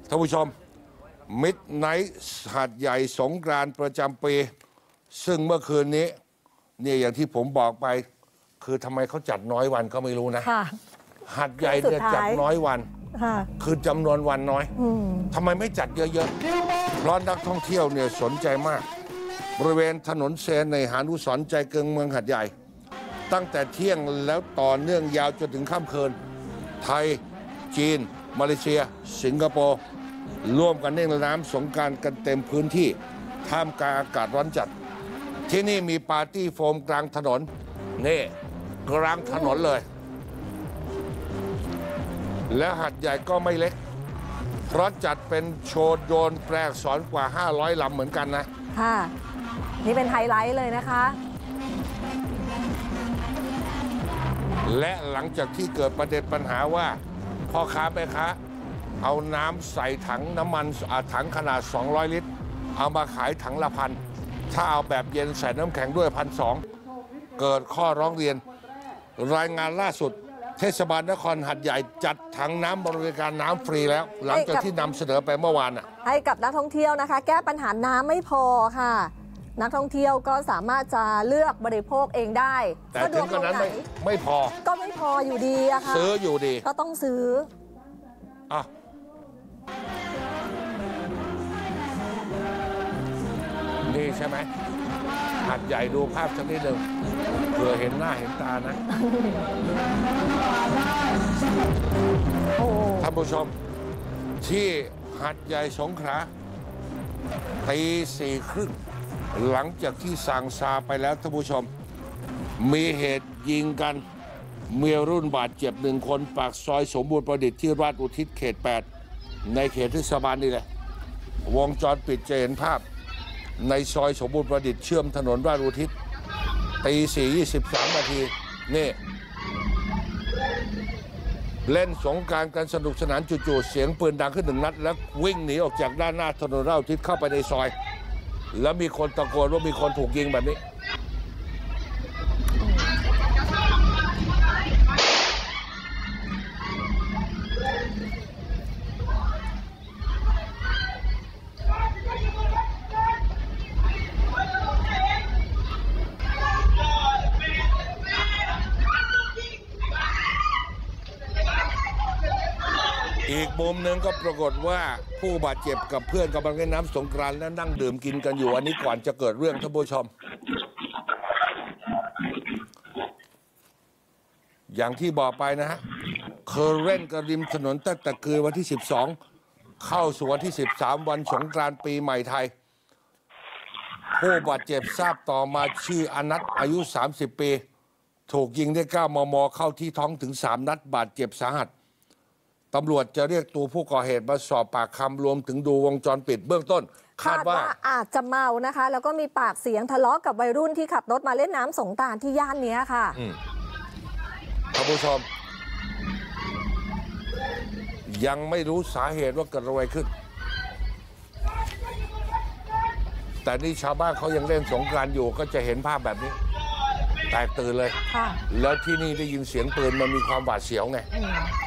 ท่านผู้ชมมิดไนท์หาดใหญ่สงกรานต์ประจำปีซึ่งเมื่อคืนนี้เนี่ยอย่างที่ผมบอกไปคือทำไมเขาจัดน้อยวันก็ไม่รู้นะหาดใหญ่เนี่ยจัดน้อยวันคือจำนวนวันน้อยทำไมไม่จัดเยอะๆเพราะนักท่องเที่ยวเนี่ยสนใจมากบริเวณถนนเซนในหานุสรณ์ใจกลางเมืองหาดใหญ่ตั้งแต่เที่ยงแล้วต่อเนื่องยาวจนถึงค่ำคืนไทยจีนมาเลเซียสิงคโปร์ร่วมกันเล่นน้ำสงกรานต์กันเต็มพื้นที่ท่ามกลางอากาศร้อนจัดที่นี่มีปาร์ตี้โฟมกลางถนนนี่กลางถนนเลยและหาดใหญ่ก็ไม่เล็กเพราะจัดเป็นโชว์โยนแปลอักษรกว่า500ลำเหมือนกันนะค่ะนี่เป็นไฮไลท์เลยนะคะและหลังจากที่เกิดประเด็นปัญหาว่าพ่อค้าแม่ค้าเอาน้ำใส่ถังน้ำมันถังขนาด200 ลิตรเอามาขายถังละพันถ้าเอาแบบเย็นใส่น้ำแข็งด้วย1,200เกิดข้อร้องเรียนรายงานล่าสุดเทศบาลนครหาดใหญ่จัดถังน้ำบริการน้ำฟรีแล้วหลังจากที่นำเสนอไปเมื่อวานให้กับนักท่องเที่ยวนะคะแก้ปัญหาน้ำไม่พอค่ะนักท่องเที่ยวก็สามารถจะเลือกบริโภคเองได้แต่ถึงกระนั้นไม่พอก็ไม่พออยู่ดีอะค่ะซื้ออยู่ดีก็ต้องซื้อนี่ใช่ไหมหาดใหญ่ดูภาพสักนิดหนึ่งเผื่อเห็นหน้าเห็นตานะท่านผู้ชมที่หาดใหญ่สงขลาตี4:30หลังจากที่สั่งซาไปแล้วท่านผู้ชมมีเหตุยิงกันเมียรุ่นบาดเจ็บ1 คนปากซอยสมบูรณ์ประดิษฐ์ที่ราชอุทิศเขต 8ในเขตเทศบาลนี่แหละวงจรปิดจะเห็นภาพในซอยสมบูรณ์ประดิษฐ์เชื่อมถนนราชอุทิศตี4:23 นาทีนี่เล่นสงกรานต์กันสนุกสนานจู่ๆเสียงปืนดังขึ้น1 นัดแล้ววิ่งหนีออกจากด้านหน้าถนนราชอุทิศเข้าไปในซอยแล้วมีคนตะโกนว่ามีคนถูกยิงแบบนี้อีกมุมหนึ่งก็ปรากฏว่าผู้บาดเจ็บกับเพื่อนกำลังเล่นน้ำสงกรานต์และนั่งดื่มกินกันอยู่อันนี้ก่อนจะเกิดเรื่องท่านผู้ชมอย่างที่บอกไปนะฮะเคยเล่นกระริมถนนตั้งแต่คืนวันที่12เข้าสู่วันที่13วันสงกรานต์ปีใหม่ไทยผู้บาดเจ็บทราบต่อมาชื่ออนัทอายุ30 ปีถูกยิงด้วย9 มม.เข้าที่ท้องถึง3 นัดบาดเจ็บสาหัสตำรวจจะเรียกตัวผู้ก่อเหตุมาสอบปากคำรวมถึงดูวงจรปิดเบื้องต้นคาดว่าอาจจะเมานะคะแล้วก็มีปากเสียงทะเลาะกับวัยรุ่นที่ขับรถมาเล่นน้ำสงกรานต์ที่ย่านนี้ค่ะท่านผู้ชมยังไม่รู้สาเหตุว่าเกิดอะไรขึ้นแต่นี่ชาวบ้านเขายังเล่นสงกรานต์อยู่ก็จะเห็นภาพแบบนี้แตกตื่นเลยแล้วที่นี่ได้ยินเสียงปืนมันมีความหวาดเสียวไง